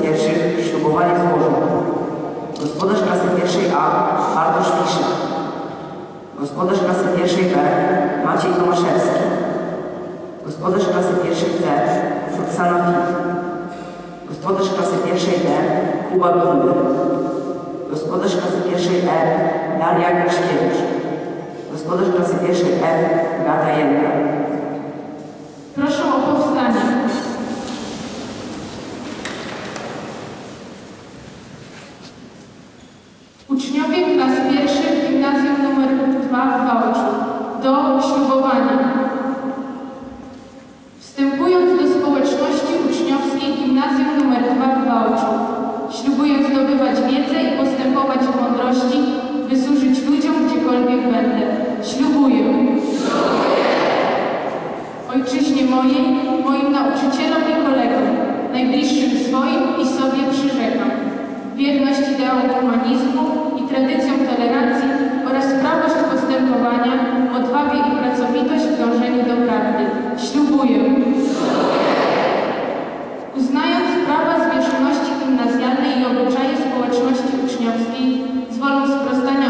pierwszych ślubowanie złożył gospodarz klasy pierwszej A Bartosz Fischer, gospodarz klasy pierwszej B Maciej Tomaszewski, gospodarz klasy pierwszej C Roxana Fit, gospodarz klasy pierwszej D Kuba Binder, gospodarz klasy pierwszej E Daria Kraszkiewicz, gospodarz klasy pierwszej F Beata Jędra. Proszę o powstanie. Uczniowie klas pierwszych gimnazjum nr 2 w Wałczu do ślubowania. Wstępując do społeczności uczniowskiej gimnazjum nr 2 w Wałczu, ślubuję zdobywać wiedzę i postępować w mądrości, by służyć ludziom gdziekolwiek będę. Ślubuję. Ojczyźnie mojej, moim nauczycielom i kolegom, najbliższym swoim i sobie przyrzekam wierność ideałom humanizmu i tradycjom tolerancji oraz prawość postępowania, odwagę i pracowitość w dążeniu do prawdy. Ślubuję. Uznając prawa zwierzchności gimnazjalnej i obyczaje społeczności uczniowskiej z wolą sprostania